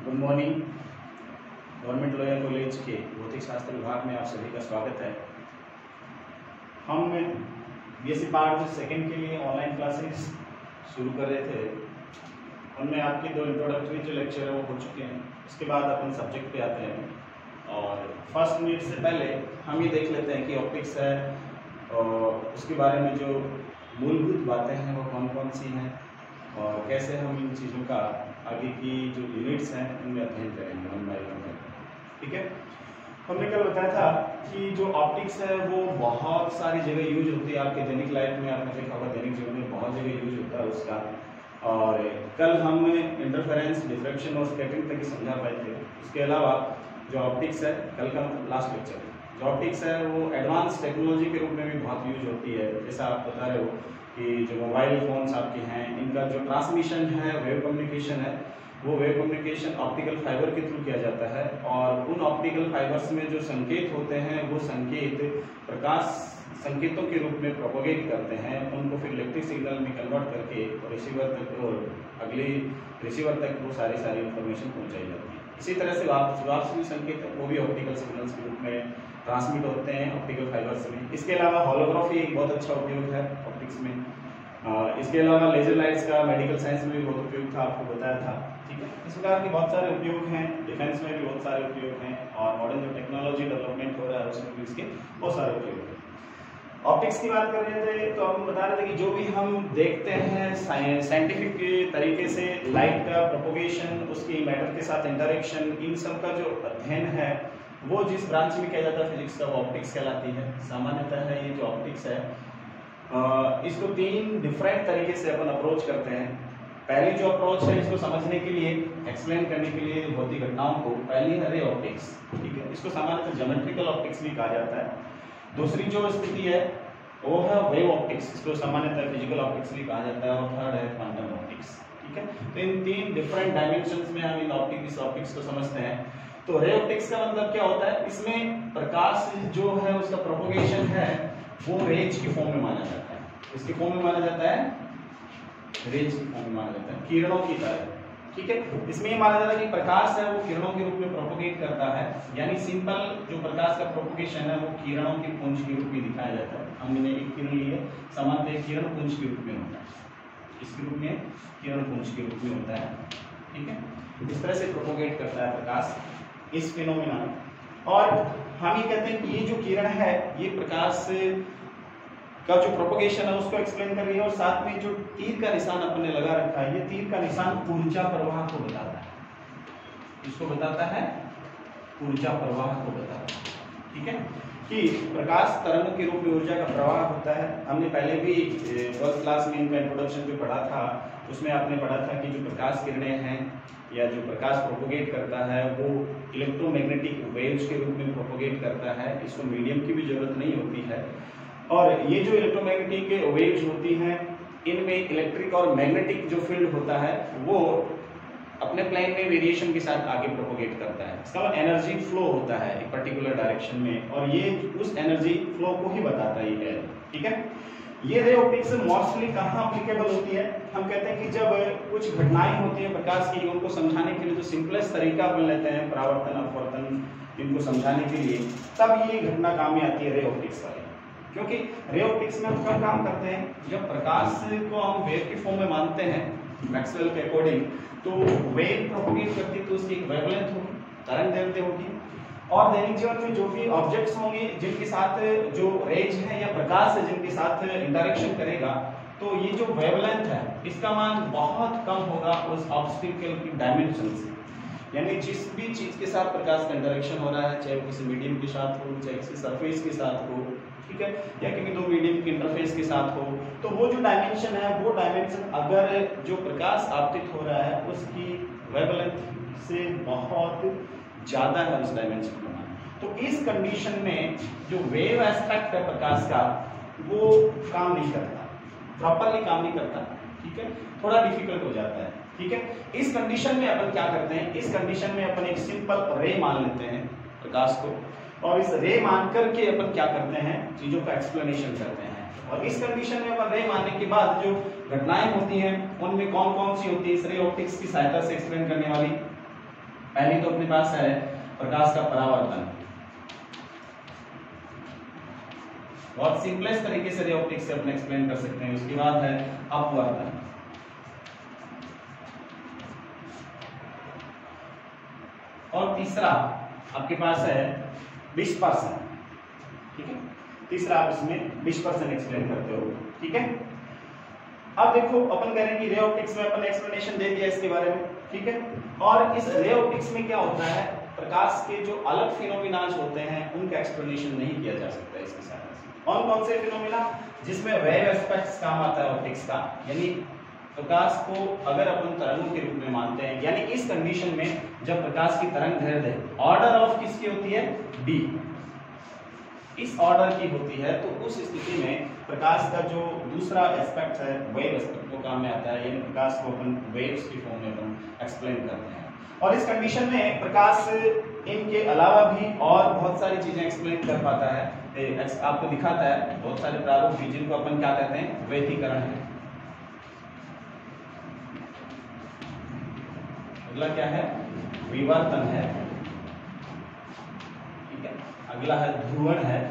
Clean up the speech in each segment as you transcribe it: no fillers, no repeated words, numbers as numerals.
Good morning. Government lawyer college के भौतिक शास्त्र विभाग में आप सभी का स्वागत है। हम बीएससी पार्ट सेकंड के लिए ऑनलाइन क्लासेस शुरू कर रहे थे। उनमें आपके 2 इंट्रोडक्टरी जो लेक्चर है वो हो चुके हैं। उसके बाद अपन सब्जेक्ट पे आते हैं और फर्स्ट मिनट से पहले हम ये देख लेते हैं कि ऑप्टिक्स है और उसके बारे में जो मूलभूत बातें हैं वो कौन कौन सी हैं और कैसे हम इन चीज़ों का आगे की जो यूनिट्स हैं उनमें अध्ययन करेंगे वन बाय वन। ठीक है, हमने कल बताया था कि जो ऑप्टिक्स है वो बहुत सारी जगह यूज होती है। आपके दैनिक लाइफ में आपने देखा होगा, दैनिक जीवन में बहुत जगह यूज होता है उसका। और कल हम इंटरफेरेंस, डिफ्रैक्शन और स्कैटरिंग तक ही समझा पाए थे। इसके अलावा जो ऑप्टिक्स है, कल का लास्ट लेक्चर जो ऑप्टिक्स है वो एडवांस टेक्नोलॉजी के रूप में भी बहुत यूज होती है। जैसा आप बता रहे हो कि जो मोबाइल फ़ोन्स आपके हैं इनका जो ट्रांसमिशन है, वेव कम्युनिकेशन है, वो वेव कम्युनिकेशन ऑप्टिकल फाइबर के थ्रू किया जाता है। और उन ऑप्टिकल फाइबर्स में जो संकेत होते हैं वो संकेत प्रकाश संकेतों के रूप में प्रोपोगेट करते हैं। उनको फिर इलेक्ट्रिक सिग्नल में कन्वर्ट करके रिसीवर तक और अगले रिसीवर तक वो सारी इंफॉर्मेशन पहुंचाई जाती है। इसी तरह से वापसी संकेत है वो भी ऑप्टिकल सिग्नल्स के रूप में ट्रांसमिट होते हैं ऑप्टिकल फाइबर्स में। इसके अलावा होलोग्राफी एक बहुत अच्छा उपयोग है ऑप्टिक्स में। इसके अलावा लेजर लाइट्स का मेडिकल साइंस में भी बहुत उपयोग था, आपको बताया था। ठीक है, इस प्रकार के बहुत सारे उपयोग हैं। डिफेंस में भी बहुत सारे उपयोग हैं और मॉडर्न जो टेक्नोलॉजी डेवलपमेंट हो रहा है उसमें भी इसके बहुत सारे उपयोग हैं। ऑप्टिक्स की बात कर रहे थे तो हम बता रहे थे कि जो भी हम देखते हैं साइंटिफिक तरीके से लाइट का प्रोपोगेशन, उसकी मैटर के साथ इंटरेक्शन, इन सब का जो अध्ययन है वो जिस ब्रांच में किया जाता है फिजिक्स का, वो ऑप्टिक्स कहलाती है। सामान्यतः है ये जो ऑप्टिक्स है इसको 3 डिफरेंट तरीके से अपन अप्रोच करते हैं। पहली जो अप्रोच है इसको समझने के लिए, एक्सप्लेन करने के लिए भौतिक घटनाओं को, पहली है रे ऑप्टिक्स। ठीक है, इसको सामान्यतः ज्योमेट्रिकल ऑप्टिक्स भी कहा जाता है। दूसरी जो स्थिति है वो है वेव ऑप्टिक्स, इसको सामान्यतः फिजिकल ऑप्टिक्स भी कहा जाता है। और थर्ड है क्वांटम ऑप्टिक्स। ठीक है, तो इन 3 डिफरेंट डायमेंशंस में हम इन ऑप्टिक्स को समझते हैं। तो रे ऑप्टिक्स का मतलब क्या होता है, इसमें प्रकाश जो है उसका प्रोपोगेशन है वो रेज की फॉर्म में माना जाता है। इसके फॉर्म में माना जाता है, रेज की फॉर्म में माना जाता है, किरणों की तरह। ठीक है, इसमें ये माना जाता है कि प्रकाश है वो किरणों के रूप में प्रोपोगेट करता है। यानी सिंपल जो प्रकाश का प्रोपोगेशन है वो किरणों के पुंज के रूप में दिखाया जाता है। हमने एक किरण ली है, सामान्यतः किरण पुंज के रूप में होता है, इसके रूप में किरण पुंज के रूप में होता है। ठीक है, इस तरह से प्रोपोगेट करता है प्रकाश, इस फिनोमेना। और हम ये कहते हैं कि ये जो किरण है ये प्रकाश का जो प्रोपोगेशन है उसको एक्सप्लेन कर रही है। और साथ में जो तीर का निशान अपने लगा रखा है, ये तीर का निशान ऊर्जा प्रवाह को बताता है। इसको बताता है, ऊर्जा प्रवाह को बताता है। ठीक है, कि प्रकाश तरंग के रूप में ऊर्जा का प्रवाह होता है। हमने पहले भी 12th क्लास में इनका इंट्रोडक्शन जो पढ़ा था उसमें आपने पढ़ा था कि जो प्रकाश किरणें हैं या जो प्रकाश प्रोपोगेट करता है वो इलेक्ट्रोमैग्नेटिक वेव्स के रूप में प्रोपोगेट करता है। इसको मीडियम की भी जरूरत नहीं होती है। और ये जो इलेक्ट्रोमैग्नेटिक वेव्स होती हैं इनमें इलेक्ट्रिक और मैग्नेटिक जो फील्ड होता है वो अपने प्लेन में वेरिएशन के साथ आगे प्रोपोगेट करता है। इसका एनर्जी फ्लो होता है एक पर्टिकुलर डायरेक्शन में और ये उस एनर्जी फ्लो को ही बताता ही है। ठीक है, ये रे ऑप्टिक्स मोस्टली कहाँ एप्लीकेबल होती है, हम कहते हैं कि जब कुछ घटनाएं होती हैं प्रकाश की, उनको समझाने के लिए जो सिंपलेस्ट तरीका अपन लेते हैं परावर्तन, अपवर्तन, इनको समझाने के लिए, तब ये घटना काम में आती है रे ऑप्टिक्स वाली। क्योंकि रे ऑप्टिक्स में हम कब काम करते हैं, जब प्रकाश को हम वेव की फॉर्म में मानते हैं मैक्सवेल के अकॉर्डिंग, तो वेव प्रोपोगेट करती है तो उसकी एक वेवलेंथ होगी, तरंग दैर्ध्य होगी। और दैनिक जीवन में जो भी ऑब्जेक्ट्स होंगे जिनके साथ जो रेज है या प्रकाश है जिनके साथ इंटरेक्शन करेगा, तो ये जो वेवलेंथ है इसका मान बहुत कम होगा उस ऑब्स्टिकल की डायमेंशन से। यानी जिस भी चीज के साथ प्रकाश का इंटरेक्शन हो रहा है, चाहे वो किसी मीडियम के साथ हो, चाहे किसी सरफेस के साथ हो, ठीक है, या किसी 2 मीडियम के इंटरफेस के साथ हो, तो वो जो डायमेंशन है वो डायमेंशन अगर जो प्रकाश आपतित हो रहा है उसकी वेवलेंथ से बहुत ज्यादा है उस डायमेंशन का मान, तो इस कंडीशन में जो वेव एस्पेक्ट है प्रकाश का वो काम नहीं करता, प्रॉपरली काम नहीं करता। ठीक है, थोड़ा डिफिकल्ट हो जाता है। ठीक है, इस कंडीशन में अपन क्या करते हैं, इस कंडीशन में अपन एक सिंपल रे मान लेते हैं प्रकाश को, और इस रे मान करके अपन क्या करते हैं, चीजों का एक्सप्लेनेशन करते हैं। और इस कंडीशन में अपन रे मानने के बाद जो घटनाएं होती हैं उनमें कौन कौन सी होती है इस रे ऑप्टिक्स की सहायता से एक्सप्लेन करने वाली, पहली तो अपने पास है प्रकाश का परावर्तन। बहुत सिंपलेस्ट तरीके से रे ऑप्टिक्स से अपन एक्सप्लेन कर सकते हैं। उसके बाद है अपवर्तन। और तीसरा आपके पास है डिस्पर्सन। ठीक है, तीसरा आप इसमें डिस्पर्सन एक्सप्लेन करते हो। ठीक है, अब देखो अपन कह रहे हैं कि रे ऑप्टिक्स में अपन एक्सप्लेनेशन दे दिया इसके बारे में। ठीक है, और इस रे ऑप्टिक्स में क्या होता है, प्रकाश के जो अलग फिनोमिनाज होते हैं उनका एक्सप्लेनेशन नहीं किया जा सकता इसके साथ। कौन कौन से फिनोमिना जिसमें वेव एस्पेक्ट्स काम आता है ऑप्टिक्स का, यानी प्रकाश को अगर अपन तरंगों के रूप में मानते हैं, यानी इस कंडीशन में जब प्रकाश की तरंग दैर्ध्य ऑर्डर ऑफ किसकी होती है, डी, इस ऑर्डर की होती है, तो उस स्थिति में प्रकाश का जो दूसरा एस्पेक्ट है वेव एस्पेक्ट वो काम में आता है, यानी प्रकाश को अपन वेव्स की फॉर्म में अपन एक्सप्लेन करते हैं। और इस कंडीशन में प्रकाश इनके अलावा भी और बहुत सारी चीजें एक्सप्लेन कर पाता है, आपको दिखाता है बहुत सारे प्रारूप भी, जिनको अपन क्या कहते हैं, व्यतिकरण है। अगला क्या है, विवर्तन है। ठीक है, अगला है ध्रुवण है।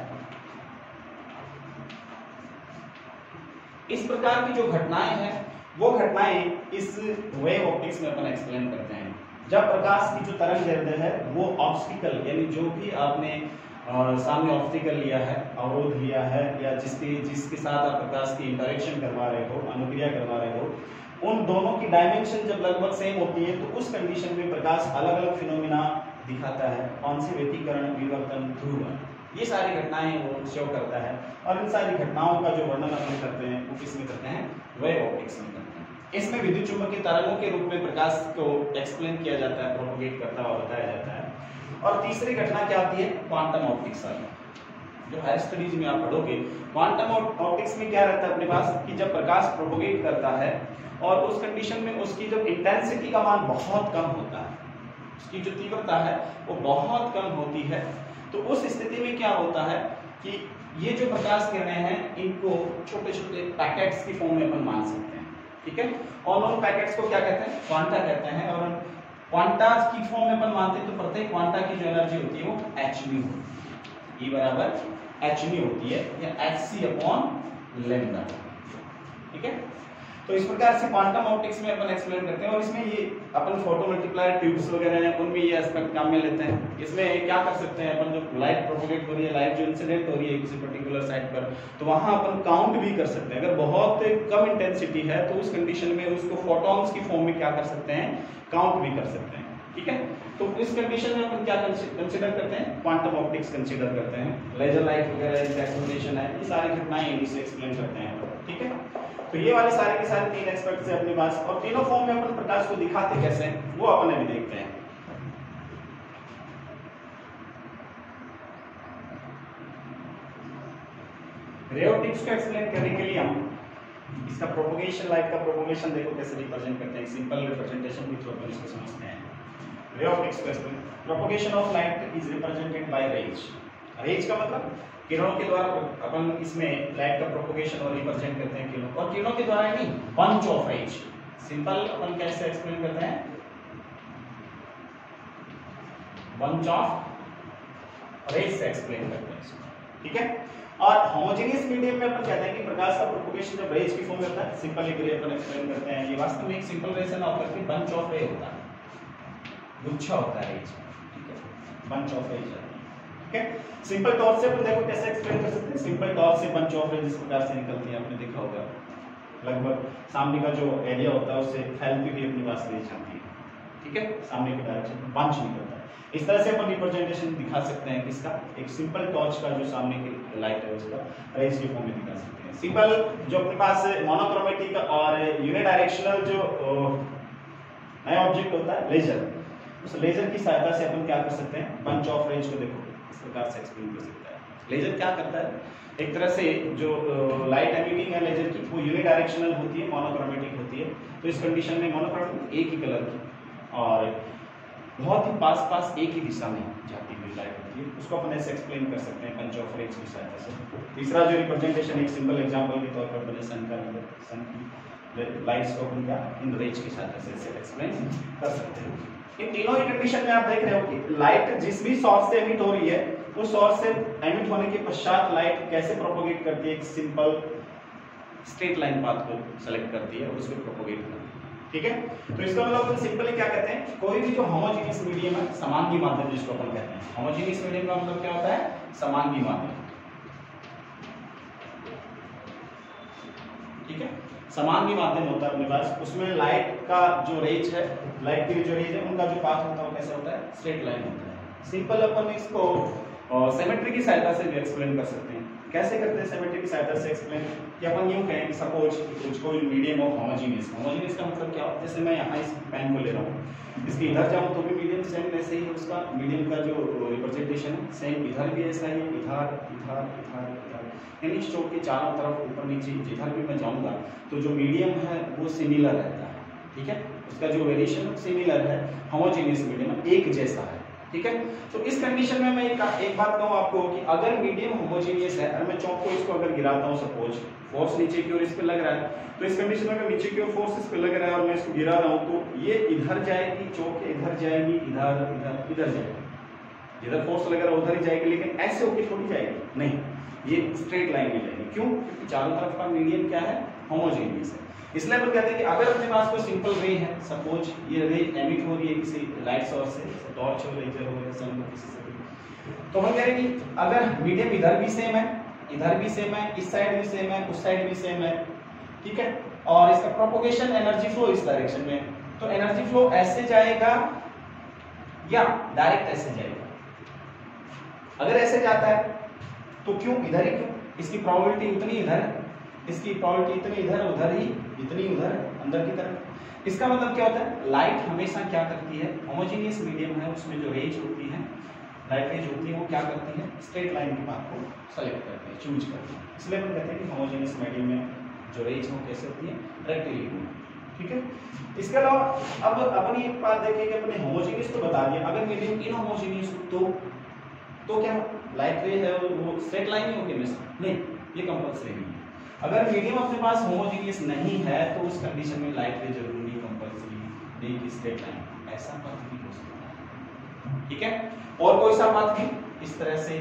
इस प्रकार की जो घटनाएं हैं वो घटनाएं इस वेव ऑप्टिक्स में अपन एक्सप्लेन करते हैं। जब प्रकाश की जो तरंग दैर्ध्य है वो ऑब्स्टिकल, यानी जो भी आपने सामने ऑब्स्टिकल लिया है, अवरोध लिया है, या जिसके साथ आप प्रकाश की इंटरेक्शन करवा रहे हो, अनुक्रिया करवा रहे हो, उन दोनों की डायमेंशन जब लगभग सेम होती है तो उस कंडीशन में प्रकाश अलग अलग फिनोमिना दिखाता है। कौन से, व्यतिकरण, विवर्तन, ध्रुवण, ये सारी घटनाएं वो शो करता है। और इन सारी घटनाओं का जो वर्णन अपन करते हैं वो किस में करते हैं, वेव ऑप्टिक्स में करते हैं। इसमें विद्युत चुंबकीय तरंगों के रूप में प्रकाश को एक्सप्लेन किया जाता है, प्रोपोगेट करता हुआ बताया जाता है। और तीसरी घटना क्या आती है, क्वांटम ऑप्टिक्स वाली, जो हायर स्टडीज में आप पढ़ोगे। क्वांटम ऑप्टिक्स में क्या रहता है अपने पास कि जब प्रकाश प्रोपोगेट करता है और उस कंडीशन में उसकी जब इंटेंसिटी का मान बहुत कम होता है, उसकी जो तीव्रता है वो बहुत कम होती है, तो उस स्थिति में क्या होता है कि ये जो प्रकाश किरणें हैं इनको छोटे छोटे पैकेट्स की फॉर्म में अपन मान सकते हैं। ठीक है, और उन पैकेट्स को क्या कहते हैं, क्वांटा कहते हैं। और क्वांटा की फॉर्म में अपन मानते हैं तो प्रत्येक क्वांटा की जो एनर्जी होती है वो hν होती है, E बराबर hν होती है, या hc/λ। ठीक है, तो इस प्रकार से क्वांटम ऑप्टिक्स में अपन एक्सप्लेन करते हैं। और इसमें ये अपन फोटो मल्टीप्लायर ट्यूब्स वगैरह हैं उनमें ये एस्पेक्ट काम में लेते हैं। इसमें क्या कर सकते हैं अपन, जो लाइट प्रोपोगेट हो रही है, लाइट जो इंसिडेंट हो रही है किसी पर्टिकुलर साइट पर, तो वहां अपन काउंट भी कर सकते हैं। अगर बहुत कम इंटेंसिटी है तो उस कंडीशन में उसको फोटॉन्स की फॉर्म में क्या कर सकते हैं, काउंट भी कर सकते हैं। ठीक है, तो इस कंडीशन में अपन क्या कंसीडर करते हैं, क्वांटम ऑप्टिक्स कंसीडर करते हैं। लेजर लाइट वगैरह इनका एक्सप्लेनेशन है, ये सारी घटनाएं इन्हीं से एक्सप्लेन करते हैं। ठीक है, तो ये वाले सारे के सारे तीन एस्पेक्ट्स हैं अपने पास, और तीनों फॉर्म में अपन प्रकाश को दिखाते कैसे हैं वो अपन अभी देखते हैं। रे ऑप्टिक्स को एक्सप्लेन करने के लिए हम इसका प्रोपोगेशन, लाइट का प्रोपोगेशन देखो कैसे रिप्रेजेंट करते हैं। सिंपल रिप्रेजेंटेशन भी थ्रू अपन इसको समझते हैं। रे ऑप्टिक्स को explain, propagation of light is represented by rays. Rays का मतलब किरणों के द्वारा अपन इसमें लाइट का प्रोपोगेशन और रिप्रेजेंट करते हैं किरणों, और किरणों के द्वारा नहीं, बंच ऑफ रेज। सिंपल अपन कैसे एक्सप्लेन करते हैं, बंच ऑफ रेज से एक्सप्लेन करते हैं। ठीक है, और होमोजेनियस मीडियम में अपन कहते हैं कि प्रकाश का प्रोपोगेशन जब रेज की फॉर्म में होता है, सिंपल के लिए अपन एक्सप्लेन करते हैं। ये वास्तव में एक सिंपल रेज ना होकर के बंच ऑफ रे होता है, गुच्छा होता है रेज। ठीक है, बंच ऑफ रेज। ठीक है, सिंपल तौर से अपन देखो कैसे एक्सप्लेन कर सकते हैं। सिंपल तौर से बंच ऑफ रेज इस प्रकार से निकलती है, आपने देखा होगा, लगभग सामने का जो एरिया होता है उससे फैलती हुई अपने पास रेज आती है। ठीक है, सामने के डायरेक्शन में बंच निकलता है। इस तरह से अपन रिप्रेजेंटेशन दिखा सकते हैं किसका, एक सिंपल टॉर्च का जो सामने की लाइट है उसका रेज की फॉर्म में दिखा सकते हैं। सिंपल जो अपने पास मोनोक्रोमेटिक और यूनिडायरेक्शनल जो नया ऑब्जेक्ट होता है लेजर, उस लेजर की सहायता से अपन क्या कर सकते हैं, बंच ऑफ रेज को देखो इस प्रकार से एक्सप्लेन कर सकते हैं। लेजर क्या करता है, एक तरह से जो लाइट एमिटिंग है लेजर की वो यूनिडायरेक्शनल होती है, मोनोक्रोमेटिक होती है। तो इस कंडीशन में मोनोक्रोमेटिक एक ही कलर की और बहुत ही पास एक ही दिशा में जाती हुई लाइट होती है, उसको अपन ऐसे एक्सप्लेन कर सकते हैं बंच ऑफ रेज की सहायता से। तीसरा जो रिप्रेजेंटेशन एक सिंपल एग्जांपल के तौर पर बने सन की लाइट्स को अपन क्या इन रेज की सहायता से एक्सप्लेन कर सकते हैं। इन तीनों ही कंडीशन में आप देख रहे हो कि लाइट जिस भी सोर्स से एमिट हो रही है, उस सोर्स से एमिट होने के पश्चात लाइट कैसे प्रोपोगेट करती है, एक सिंपल स्ट्रेट लाइन पाथ को सेलेक्ट करती है और उसको प्रोपोगेट करती है। ठीक है, तो इसका मतलब सिंपली क्या कहते हैं, कोई भी जो होमोजेनियस मीडियम है, समांगी माध्यम जिसको अपन कहते हैं, होमोजेनियस मीडियम का मतलब क्या होता है, समांगी माध्यम। ठीक है, समांगी माध्यम होता है अपने पास, उसमें लाइट का जो रेंज है, लाइट की जो रेंज है, उनका जो पाथ होता है वो कैसे होता है, स्ट्रेट लाइन होता है। सिंपल अपन इसको सिमेट्री की सहायता से भी एक्सप्लेन कर सकते हैं। कैसे करते हैं सिमेट्री की सहायता से एक्सप्लेन, कि अपन यूं कहें कि सपोज कोई मीडियम ऑफ होमोजेनियस, होमोजेनियस का मतलब क्या होता है, जैसे मैं यहाँ इस पेन को ले रहा हूँ, इसके इधर जाऊँ तो भी मीडियम सेम वैसे ही है, उसका मीडियम का जो रिप्रेजेंटेशन है सेम इधर भी ऐसा ही है, इधर इधर इधर इधर, यानी इस चौक के चारों तरफ ऊपर नीचे जिधर भी मैं जाऊँगा तो जो मीडियम है वो सिमिलर रहता है। ठीक है, उसका जो वेरिएशन सिमिलर है, होमोजेनियस मीडियम एक जैसा है। ठीक है, तो इस कंडीशन में मैं एक बात कहूँ आपको कि अगर मीडियम होमोजेनियस है और मैं चौक को इसको अगर गिराता हूँ, सपोज फोर्स नीचे की ओर इस पे लग रहा है, तो इस कंडीशन में अगर नीचे की ओर फोर्स इस पे लग रहा है और मैं इसको गिरा रहा हूँ तो ये इधर जाएगी, चौक इधर जाएगी, इधर इधर इधर जाएगी, जिधर फोर्स लग रहा है उधर ही जाएगी, लेकिन ऐसे होके थोड़ी जाएगी, नहीं, ये स्ट्रेट लाइन में जाएगी। क्यों? क्योंकि चारों तरफ का मीडियम क्या है, होमोजेनियस है। इसलिए अपन कहते हैं कि अगर अपने पास कोई सिंपल रे है, सपोज ये रे एमिट हो रही है किसी लाइट सोर्स से, टॉर्च हो, लेजर हो या सन हो, किसी से भी, तो हम कह रहे हैं कि अगर मीडियम इधर भी सेम है, इधर भी सेम है, इस साइड भी सेम है, उस साइड भी सेम है, ठीक है, और इसका प्रोपोगेशन एनर्जी फ्लो इस डायरेक्शन में, तो एनर्जी फ्लो ऐसे जाएगा या डायरेक्ट ऐसे जाएगा। अगर ऐसे जाता है तो क्यों, इधर ही क्यों, इसकी प्रोबेबिलिटी उतनी इधर है, इसकी प्रोबेबिलिटी इतनी इधर, उधर ही इतनी उधर, अंदर की तरफ। इसका मतलब क्या होता है, लाइट हमेशा क्या करती है, होमोजेनियस मीडियम है उसमें जो रेंज होती है, लाइट रेंज होती है, वो क्या करती है, स्ट्रेट लाइन के पाथ को सेलेक्ट करती है, चूज करती है। इसलिए हम कहते हैं कि होमोजेनियस मीडियम में जो रेंज हो कैसे होती है, रेक्टिलिनियर। ठीक है, इसके अलावा अब अपन एक बात देखें कि अपने होमोजेनियस तो बता दिया, अगर मीडियम इनहोमोजेनियस तो क्या लाइट रे है वो स्ट्रेट लाइन ही होगी हमेशा, नहीं, ये कंपल्सरी नहीं है। अगर मीडियम अपने पास होमोजेनियस नहीं है तो उस कंडीशन में लाइट रे जरूरी कंपल्सरी नहीं कि स्ट्रेट लाइन, ऐसा पथ भी हो सकता है। ठीक है, और कोई सा पथ भी इस तरह से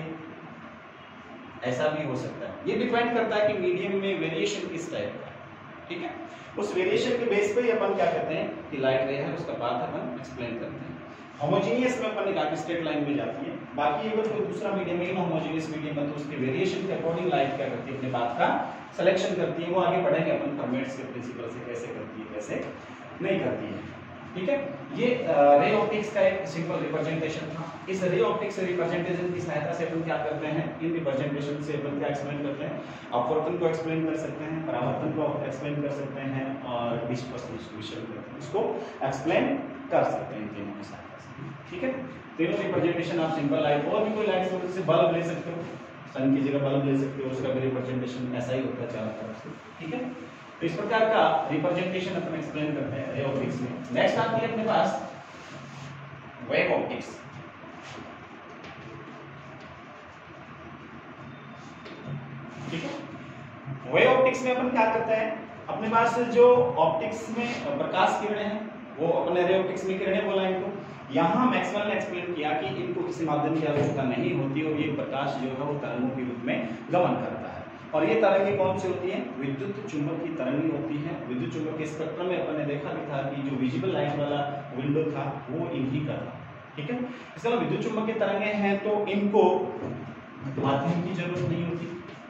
ऐसा भी हो सकता है, ये डिपेंड करता है कि मीडियम में वेरिएशन किस टाइप का है। ठीक है, उस वेरिएशन के बेस पे ही अपन क्या कहते हैं कि लाइट रे है, उसका पाथ अपन एक्सप्लेन करते हैं। होमोजेनियस में अपन ने कहा कि स्ट्रेट लाइन में जाती है, बाकी अगर कोई दूसरा मीडियम है इनहोमोजेनियस मीडियम है तो उसके वेरिएशन के अकॉर्डिंग लाइट क्या करती है, अपने पाथ का सिलेक्शन करती है। वो आगे पढ़ेंगे अपन फॉर्मेट्स के प्रिंसिपल से कैसे करती है कैसे नहीं करती है। ठीक है, ये रे ऑप्टिक्स का एक सिंपल रिप्रेजेंटेशन था। इस रे ऑप्टिक्स रिप्रेजेंटेशन की सहायता से अपन क्या करते हैं, इन रिप्रेजेंटेशन से अपन क्या एक्सप्लेन करते हैं, अपवर्तन को एक्सप्लेन कर सकते हैं, परावर्तन को एक्सप्लेन कर सकते हैं और डिस्पर्शन डिस्ट्रीब्यूशन करते हैं, इसको एक्सप्लेन कर सकते हैं इन तीनों की सहायता से। ठीक है, तीनों रिप्रेजेंटेशन आप सिंपल लाइट और भी कोई लाइट सोर्स से बल्ब ले सकते हो, सन की जगह बल्ब ले सकते हो, उसका भी रिप्रेजेंटेशन ऐसा ही होता है चारों तरफ से। ठीक है, तो इस प्रकार का रिप्रेजेंटेशन अपन एक्सप्लेन करते हैं रे ऑप्टिक्स में। नेक्स्ट आती है अपने पास वेव ऑप्टिक्स। ठीक है, वेव ऑप्टिक्स में अपन क्या करते हैं, अपने पास जो ऑप्टिक्स में प्रकाश किरणें हैं वो अपने रे ऑप्टिक्स में किरणें बोला इनको। यहाँ मैक्सवेल ने एक्सप्लेन किया कि इनको किसी माध्यम की आवश्यकता नहीं होती और ये प्रकाश जो है वो तरंगों के रूप में गमन करता है। और ये तरंगें कौन सी होती हैं, विद्युत चुंबक की तरंगें होती हैं। विद्युत चुंबक के स्पेक्ट्रम में अपन ने देखा भी था कि जो विजिबल लाइट वाला विंडो था वो इन्हीं का था। ठीक है, इसके अलावा विद्युत चुंबक की तरंगें हैं तो इनको माध्यम की जरूरत नहीं होती,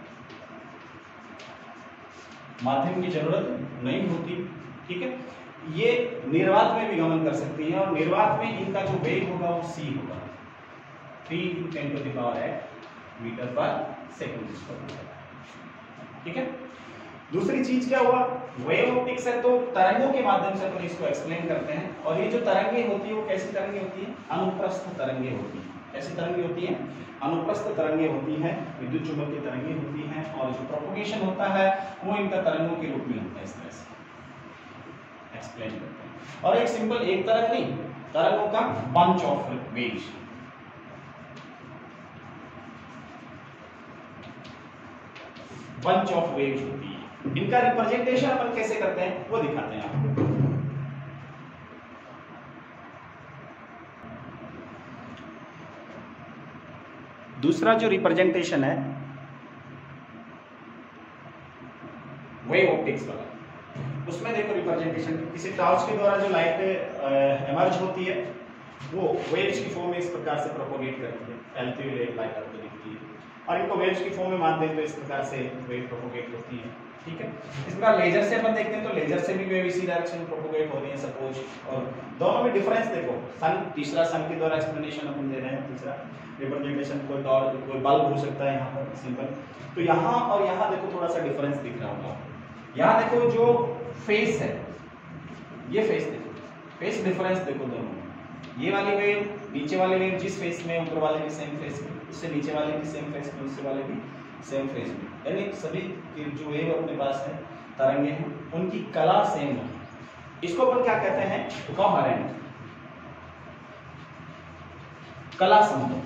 माध्यम की जरूरत नहीं होती। ठीक है, ये निर्वात में भी गमन कर सकती है और निर्वात में इनका जो वेग होगा वो c होगा, 3 × 10⁸ मीटर पर सेकंड। ठीक है, दूसरी चीज क्या हुआ, वेव ऑप्टिक्स है तो तरंगों के माध्यम से अपन इसको एक्सप्लेन करते हैं। और ये जो तरंगे होती है वो कैसी तरंगे होती है, अनुप्रस्थ तरंगे होती है। कैसी तरंगे होती है, अनुप्रस्थ तरंगे होती हैं, विद्युत चुंबक की तरंगे होती हैं और जो प्रोपगेशन होता है वो इनका तरंगों के रूप में होता है। इस तरह से एक्सप्लेन करते हैं। और एक सिंपल एक तरंग नहीं, तरंगों का bunch of waves, bunch of waves होती है। इनका रिप्रेजेंटेशन अपन कैसे करते हैं वो दिखाते हैं आपको। दूसरा जो रिप्रेजेंटेशन है वेव ऑप्टिक्स वाला, उसमें देखो रिप्रेजेंटेशन किसी टॉर्च के द्वारा जो लाइट एमर्ज होती है वो वेव्स की फॉर्म में इस प्रकार से प्रोपोगेट करती है, फैलती हुई लाइट आपको दिखती है, और इनको वेव्स की फॉर्म में मान दें तो इस प्रकार से वेव प्रोपोगेट होती है। ठीक है, इस प्रकार लेजर से अपन देखते हैं तो लेजर से भी वेव इसी डायरेक्शन में प्रोपोगेट हो रही है सपोज, और दोनों में डिफरेंस देखो, सन तीसरा सन के द्वारा एक्सप्लेनेशन अपन दे रहे हैं, तीसरा रिप्रेजेंटेशन कोई बल्ब हो सकता है यहाँ पर सिंपल, तो यहाँ और यहाँ देखो थोड़ा सा डिफरेंस दिख रहा होगा। यहाँ देखो जो फेस है, ये फेस देखो, फेस डिफरेंस देखो दोनों, ये वाली वेव नीचे वाले वेव जिस फेस में, ऊपर वाले भी सेम फेस में, उससे नीचे वाले भी सेम फेस में, उससे वाले भी सेम फेस में, यानी सभी जो वेव अपने पास है तरंगे हैं उनकी कला सेम है। इसको अपन क्या कहते हैं, कोहेरेंट, कला संबंध।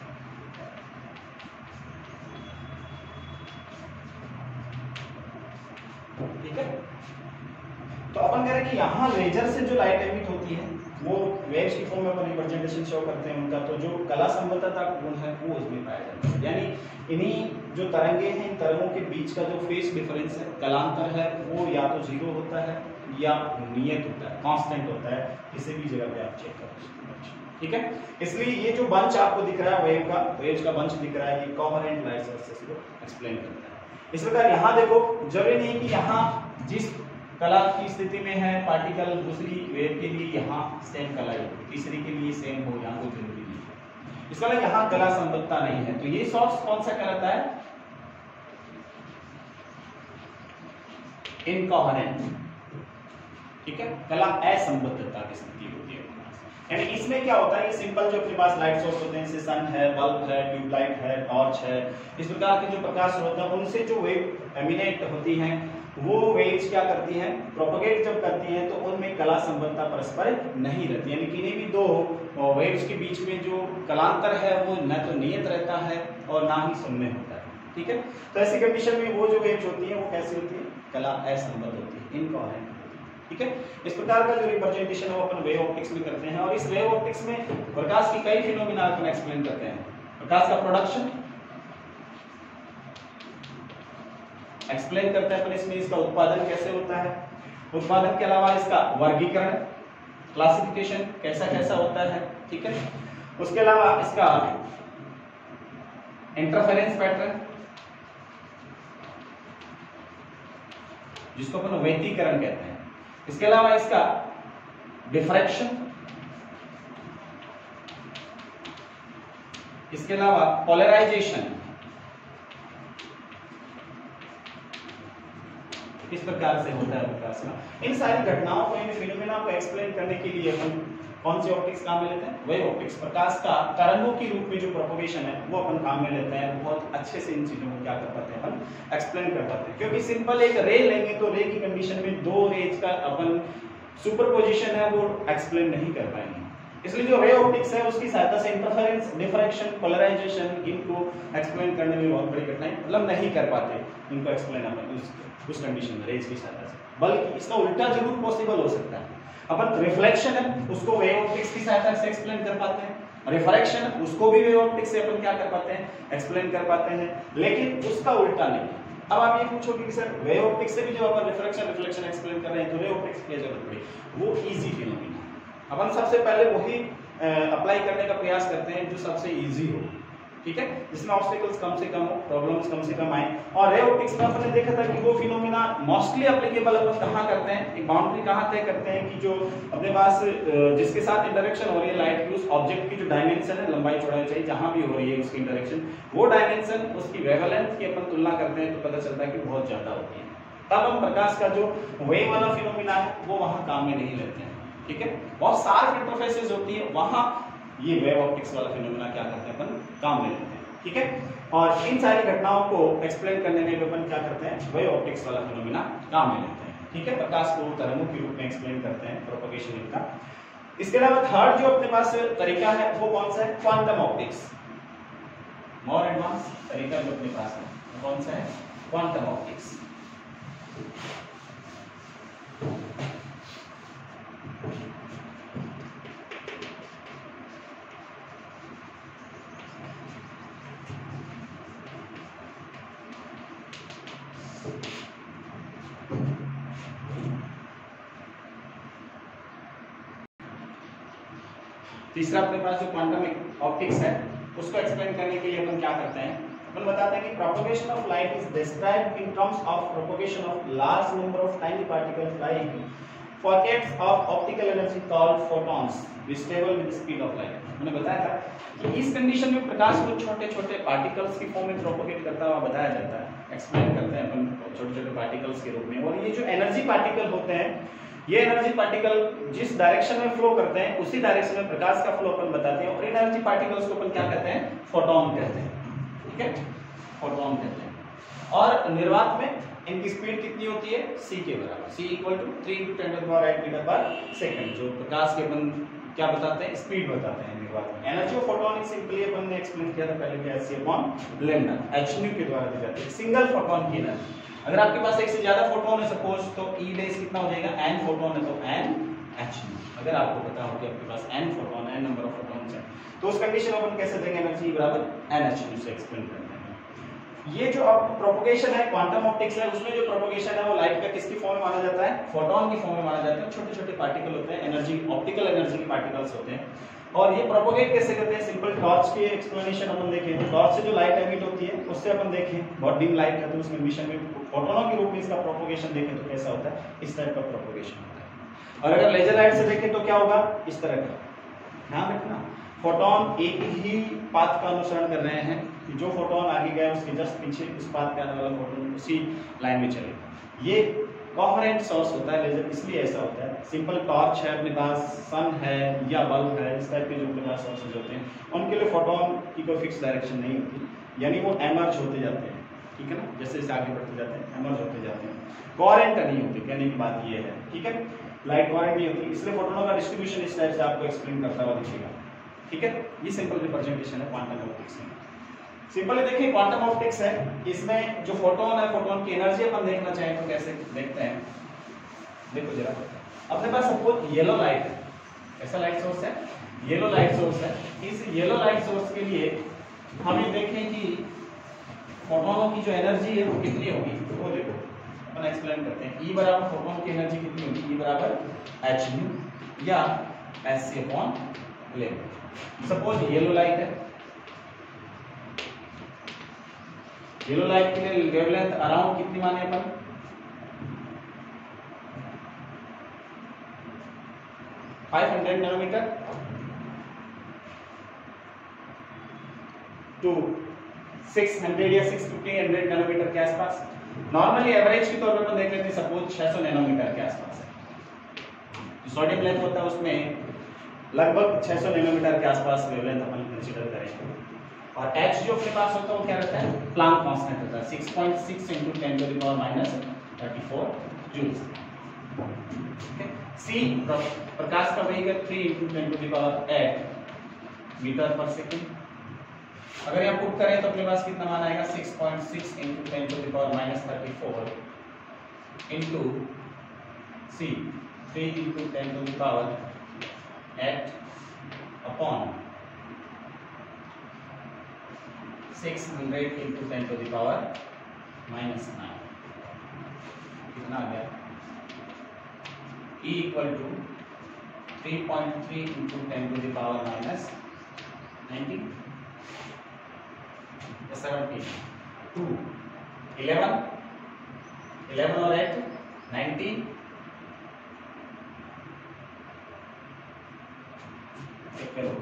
ठीक है, तो अपन कह रहे हैं कि यहाँ लेजर से जो लाइट एमिट होती है वो वेव्स की फॉर्म में अपन रिप्रेजेंटेशन शो करते हैं उनका, तो जो कला संबद्धता गुण है वो उसमें पाया जाता है, यानी इन्हीं जो तरंगे हैं इन तरंगों के बीच का जो फेस डिफरेंस है, कलांतर है, वो या तो जीरो होता है या नियत होता है, कांस्टेंट होता है, किसी भी जगह पे आप चेक कर सकते हैं। ठीक है, इसलिए ये जो बंच आपको दिख रहा है वेव का, वेव्स का बंच दिख रहा है, ये कोहेरेंट लाइट सोर्सेस को एक्सप्लेन करता है। इस प्रकार यहाँ देखो, जरूरी नहीं कि यहाँ जिस कला की स्थिति में है पार्टिकल दूसरी वेव के लिए यहाँ सेम कला ही, तीसरी के लिए सेम हो, यहाँ कोई जरूरी नहीं है, इसका मतलब यहाँ कला संबद्धता नहीं है। तो ये सोर्स कौन सा कहलाता है, इनकोहेरेंट। ठीक है, कला असंबद्धता की स्थिति होती है, यानी इसमें क्या होता है, ये सिंपल जो अपने पास लाइट सोर्स होते हैं, जैसे सन है, बल्ब है, ट्यूबलाइट है, टॉर्च है, इस प्रकार के जो प्रकाश स्रोत हैं उनसे जो वेव एमिनेट होती हैं वो वेव्स क्या करती हैं, प्रोपेगेट जब करती हैं तो उनमें कला संबद्धता परस्पर नहीं रहती, यानी किन्हीं भी दो वेव्स के बीच में जो कलांतर है वो न तो नियत रहता है और ना ही शून्य होता है। ठीक है, तो ऐसी कंडीशन में वो जो वेव्स होती हैं वो कैसी होती है, कला असंबद्ध होती है, इनकोहेरेंट। ठीक है, इस प्रकार का जो रिप्रेजेंटेशन है वो अपन वेव ऑप्टिक्स में करते हैं, और इस वेव ऑप्टिक्स में प्रकाश की कई फिनोमिना अपन एक्सप्लेन करते हैं। प्रकाश का प्रोडक्शन एक्सप्लेन करते हैं अपन इसमें, इसका उत्पादन कैसे होता है, उत्पादन के अलावा इसका वर्गीकरण, क्लासिफिकेशन कैसा कैसा होता है। ठीक है, उसके अलावा इसका इंटरफेरेंस पैटर्न जिसको अपन व्यतिकरण कहते हैं, इसके अलावा इसका डिफ्रैक्शन, इसके अलावा पोलराइजेशन, इस प्रकार से होता है प्रकाश का। इन सारी घटनाओं को, इन फिनोमेना को एक्सप्लेन करने के लिए अपन कौन सी ऑप्टिक्स काम में लेते हैं, वेव ऑप्टिक्स। प्रकाश का तरंगों के रूप में जो प्रोपगेशन है वो अपन काम में लेते हैं, बहुत अच्छे से इन चीजों को क्या कर पाते हैं, अपन एक्सप्लेन कर पाते हैं, क्योंकि सिंपल एक रे लेंगे तो रे की कंडीशन में दो रेज का अपन सुपरपोजिशन है वो एक्सप्लेन नहीं कर पाएंगे, इसलिए जो रे ऑप्टिक्स है उसकी सहायता से इंटरफेरेंस, डिफ्रैक्शन, पोलराइजेशन इनको एक्सप्लेन करने में बहुत बड़ी कठिनाई, मतलब नहीं कर पाते इनको एक्सप्लेन अपन उस कंडीशन में रेज की सहायता से, बल्कि इसका उल्टा जरूर पॉसिबल हो सकता है। अपन रिफ्लेक्शन है उसको वेव ऑप्टिक्स की सहायता से एक्सप्लेन कर पाते हैं, रिफ्रैक्शन उसको भी वेव ऑप्टिक्स से अपन क्या कर पाते हैं, एक्सप्लेन कर पाते हैं, लेकिन उसका उल्टा नहीं। अब आप ये पूछोगे कि सर वेव ऑप्टिक्स से भी जब अपन रिफ्लेक्शन एक्सप्लेन कर रहे हैं तो रे ऑप्टिक्स की जरूरत पड़ी, वो इजी फिनोमेना, अपन सबसे पहले वही अप्लाई करने का प्रयास करते हैं जो सबसे इजी हो, ठीक है, जिसमें ऑब्स्टेकल्स कम से कम हो, प्रॉब्लम्स कम से कम आए। और रे ऑप्टिक्स में आपने देखा था कि वो फिनोमेना मोस्टली एप्लीकेबल अपन कहाँ करते हैं, एक बाउंड्री कहाँ तय करते हैं कि जो अपने पास जिसके साथ इंटरेक्शन हो रही है लाइट की, उस ऑब्जेक्ट की जो डायमेंशन है, लंबाई चौड़ाई चाहिए, जहां भी हो रही है उसकी इंटरेक्शन, वो डायमेंशन उसकी वेवलेंथ की अपन तुलना करते हैं तो पता चलता है कि बहुत ज्यादा होती है, तब हम प्रकाश का जो वेव वाला फिनोमेना है वो वहां काम में नहीं लेते हैं। ठीक है, बहुत शार्प इंटरफेसेस होती है, वहां ये वेव ऑप्टिक्स वाला फिनोमेना क्या करते हैं, अपन काम में लेते हैं। ठीक है, और इन सारी घटनाओं को एक्सप्लेन करने में अपन क्या करते हैं, वेव ऑप्टिक्स वाला फिनोमेना काम में लेते हैं। ठीक है, प्रकाश को तरंगों के रूप में एक्सप्लेन करते हैं, प्रोपगेशन का। इसके अलावा थर्ड जो अपने पास तरीका है वो कौन सा है, क्वांटम ऑप्टिक्स, मोर एडवांस तरीका जो अपने पास है कौन सा है, क्वांटम ऑप्टिक्स। तीसरा अपने पास जो क्वांटम ऑप्टिक्स है उसको एक्सप्लेन करने के लिए अपन क्या करते हैं, अपन बताते हैं कि propagation of light is described in terms of propagation of large number of tiny particles flying pockets of optical energy called photons which travel with the speed of light. मैंने बताया था कि इस कंडीशन में प्रकाश को छोटे-छोटे पार्टिकल्स की form में प्रोपगेट करता हुआ बताया जाता है, एक्सप्लेन करते हैं अपन छोटे-छोटे पार्टिकल्स के रूप में। और ये जो एनर्जी पार्टिकल होते हैं, ये एनर्जी पार्टिकल जिस डायरेक्शन में फ्लो करते हैं उसी डायरेक्शन में प्रकाश का फ्लो अपन बताते हैं, और इन एनर्जी पार्टिकल्स को अपन क्या कहते हैं, फोटॉन कहते हैं। ठीक है, फोटॉन कहते हैं। और निर्वात में इनकी स्पीड कितनी होती है, c के बराबर, c equal to 3 × 10⁸ metre per second. जो प्रकाश के अपन क्या बताते हैं, स्पीड बताते हैं निर्वात में। Energy of photon is simply अपन ने एक्सप्लेन किया था पहले कि c/λ hν के द्वारा दी जाती है। सिंगल फोटॉन की एनर्जी, अगर आपके पास एक से ज्यादा फोटॉन है सपोज, तो E बेस कितना हो जाएगा, n फोटॉन है तो n hν। अगर आपको पता हो कि आपके पास n photon, n number of photons है, तो उस कंडीशन में अपन कैसे देंगे, एनर्जी बराबर n hν से एक्सप्लेन करते हैं। ये जो अब प्रोपगेशन है, क्वांटम ऑप्टिक्स है, उसमें जो प्रोपगेशन है वो लाइट का किसकी फॉर्म में माना जाता है, फोटॉन की फॉर्म में माना जाता है। छोटे-छोटे पार्टिकल होते हैं, एनर्जी ऑप्टिकल एनर्जी के पार्टिकल्स होते हैं। और ये प्रोपगेट कैसे करते हैं, सिंपल टॉर्च की एक्सप्लेनेशन अपन देखें तो टॉर्च से जो लाइट एमिट होती है उससे अपन देखें बहुत डिम लाइट है, तो उस कंडीशन में फोटोनों के रूप में इसका प्रोपगेशन देखें तो कैसा होता है, इस टाइप का प्रोपगेशन होता है। और अगर लेजर लाइट से देखें तो क्या होगा, इस तरह का। ध्यान रखना, फोटोन एक ही पाथ का अनुसरण कर रहे हैं कि जो फोटोन आगे गया उसके जस्ट पीछे उस पाथ पे आने वाला फोटोन उसी लाइन में चलेगा। ये कोहेरेंट सोर्स होता है लेजर, इसलिए ऐसा होता है। सिंपल टॉर्च है अपने पास, सन है या बल्ब है, इस टाइप के जो प्रकाश सोर्सेज होते हैं उनके लिए फोटोन की कोई फिक्स डायरेक्शन नहीं होती, यानी वो एमर्ज होते जाते हैं। ठीक है ना, जैसे जैसे आगे बढ़ते जाते हैं एमर्ज होते जाते हैं, कोहेरेंट नहीं होती। कहने की बात ये है, ठीक है, लाइट कोहेरेंट नहीं होती, इसलिए फोटोनों का डिस्ट्रीब्यूशन इस टाइप से आपको एक्सप्लेन करता हुआ दिखेगा। ठीक है, ये सिंपल रिप्रेजेंटेशन है क्वांटम ऑप्टिक्स में। सिंपली देखिए क्वांटम ऑप्टिक्स है, इसमें जो फोटोन है, फोटोन की एनर्जी अपन देखना चाहें तो कैसे देखते हैं, देखो जरा। अपने पास सपोज येलो लाइट है, ऐसा लाइट सोर्स है, येलो लाइट सोर्स है। इस येलो लाइट सोर्स के लिए हमें देखें कि फोटोनों की जो एनर्जी है वो कितनी होगी, वो देखो अपन एक्सप्लेन करते हैं। E बराबर फोटोन की एनर्जी कितनी होगी, E बराबर hν या hc/λ। सपोज येलो लाइट है, येलो लाइट के लिए वेवलेंथ अराउंड कितनी माने अपन, 500 नैनोमीटर टू 600 या 650 नैनोमीटर के आसपास। नॉर्मली एवरेज के तौर पर अपन देख लेते हैं सपोज 600 नैनोमीटर के आसपास है। जो सोडियम लेंथ होता है उसमें लगभग 600 नैनोमीटर के आसपास वेवलेंथ अपन कंसीडर करेंगे। और h जो अपने पास होता है वो क्या रहता है, प्लांक कांस्टेंट होता है, 6.6 × 10⁻34 जूल्स। c प्रकाश का वेग है 3 × 10⁸ मीटर पर सेकंड। अगर यहाँ पुट करें तो अपने पास कितना मान आएगा, 6.6 × 10⁻34 इंटू c 3 × 10⁸ अपॉन 600 × 10⁻⁹ कितना आ गया, E इक्वल टू 3.3 × 10⁻⁻19 17 2 11 और 8 19 चेक करो।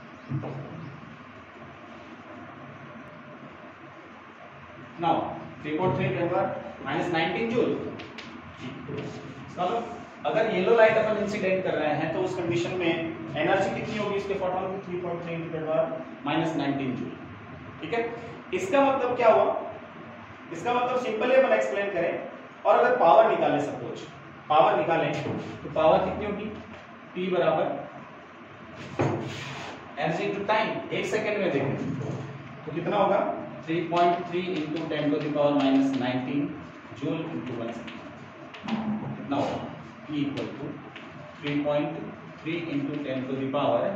Now 3.3 -19 joule. चलो अगर येलो लाइट अपन इंसिडेंट कर रहे हैं तो उस कंडीशन में एनर्जी कितनी होगी इसके फोटोन की, 3.3 × 19 जूल। ठीक है, इसका मतलब क्या हुआ, इसका मतलब सिंपली अपन एक्सप्लेन करें और अगर पावर निकालें, सपोज पावर निकालें तो पावर कितनी होगी, P बराबर एनर्जी टू टाइम, 1 सेकंड में देखें तो कितना होगा, 3.3 × 10⁻⁻19 जूल × 1 सेकंड। कितना होगा, E equal to 3.3 ×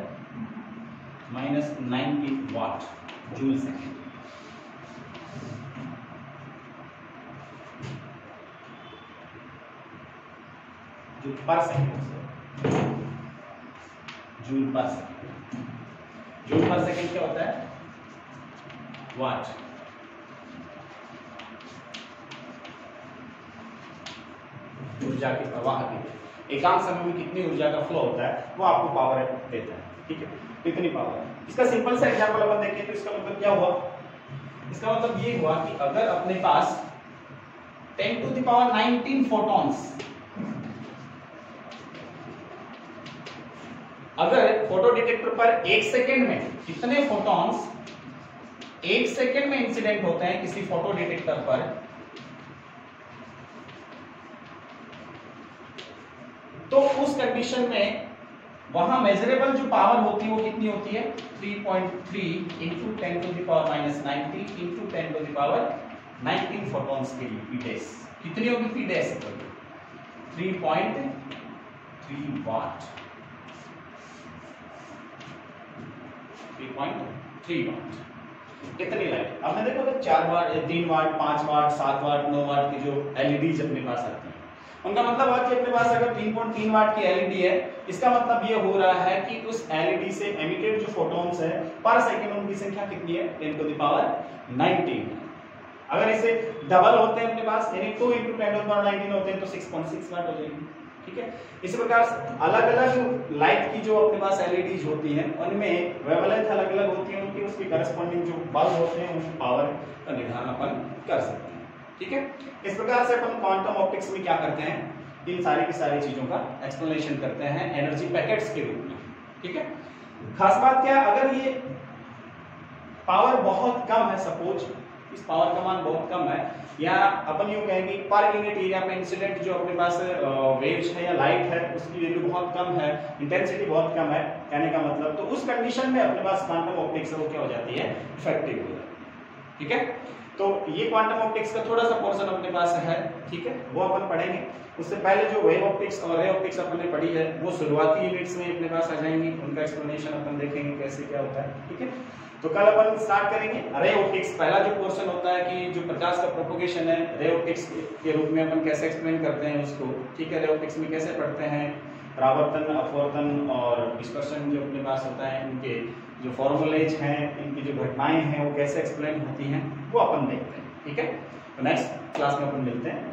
10⁻⁻90 watt joule second. जो per second, joule per second. Joule per second क्या होता है? वाट। ऊर्जा के प्रवाह की एकांक समय में कितनी ऊर्जा का फ्लो होता है वो आपको पावर देता है, ठीक है, कितनी पावर है। इसका सिंपल सा एग्जांपल अपन देखें तो इसका मतलब क्या हुआ? इसका मतलब ये हुआ कि अगर अपने पास 10 to the power 19 फोटॉन्स, अगर फोटो डिटेक्टर पर एक सेकेंड में कितने फोटॉन्स एक सेकेंड में इंसिडेंट होते हैं किसी फोटो डिटेक्टर पर, तो उस कंडीशन में वहां मेजरेबल जो पावर होती है वो कितनी होती है? 3.3 into 10 to the power -90 into 10 to the power 19 photons के लिए पीडेस कितनी होगी? पीडेस 3.3 वाट, 3.3 वाट। कितनी लाइट? आपने देखो तो 4 वाट, 3 वाट, 5 वाट, 7 वाट, 9 वाट की जो एलईडीज अपने पास आती हैं, उनका मतलब है कि अपने पास अगर 3.3 वाट की एलईडी है, इसका मतलब ये हो रहा है कि उस एलईडी से एमिटेड जो फोटॉन्स है पर सेकंड उनकी संख्या कितनी है? 10 टू द पावर 19। अगर इसे डबल होते हैं अपने पास यानी 2 इंटू 10 टू द पावर 19 होते हैं तो 6.6 वाट हो जाएगी, ठीक है। इसी प्रकार से अलग अलग जो लाइट की जो अपने पास एलईडीज होती हैं उनमें वेवलेंथ अलग अलग होती है, उनकी उसकी करस्पॉन्डिंग जो बल्ब होते हैं उनकी पावर का निर्धारण अपन कर सकते हैं, ठीक है। इस प्रकार से अपन क्वांटम ऑप्टिक्स में क्या करते हैं? इन सारी की सारी चीजों का एक्सप्लेनेशन करते हैं एनर्जी पैकेट्स के रूप में, ठीक है। खास बात क्या, अगर ये पावर बहुत कम है, सपोज इस पावर का मान बहुत कम है, या अपन यूं कहेंगे पर यूनिट एरिया पे इंसिडेंट जो अपने पास वेव्स है या लाइट है उसकी वैल्यू बहुत कम है, इंटेंसिटी बहुत कम है, कहने का मतलब तो उस कंडीशन में अपने पास क्वांटम ऑप्टिक्स वो क्या हो जाती है? इफेक्टिव हो जाती है, ठीक है। तो ये क्वांटम ऑप्टिक्स का थोड़ा सा पोर्शन अपने पास है, ठीक है, वो अपन पढ़ेंगे। उससे पहले जो वेव ऑप्टिक्स और रे ऑप्टिक्स अपन ने पढ़ी है वो शुरुआती यूनिट्स में अपने पास आ जाएंगी, उनका एक्सप्लेनेशन अपन देखेंगे कैसे क्या होता है, ठीक है। तो कल अपन स्टार्ट करेंगे रे ऑप्टिक्स। पहला जो पोर्शन होता है कि जो प्रकाश का प्रोपगेशन है रे ऑप्टिक्स के रूप में अपन कैसे एक्सप्लेन करते हैं उसको, ठीक है। रे ऑप्टिक्स में कैसे पढ़ते हैं, परावर्तन, अपवर्तन और डिस्पर्शन जो अपने पास होता है, इनके जो फॉर्मूलेज हैं, इनकी जो घटनाएं हैं वो कैसे एक्सप्लेन होती हैं वो अपन देखते हैं, ठीक है। तो नेक्स्ट क्लास में अपन मिलते हैं।